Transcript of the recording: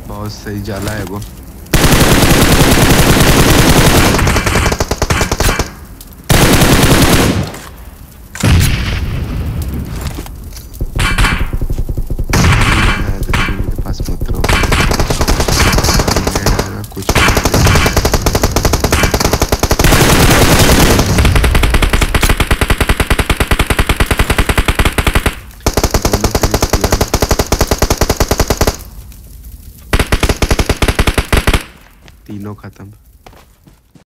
बहुत सही जाला है वो। मेरे पास मत रहो, कुछ तीनों खत्म।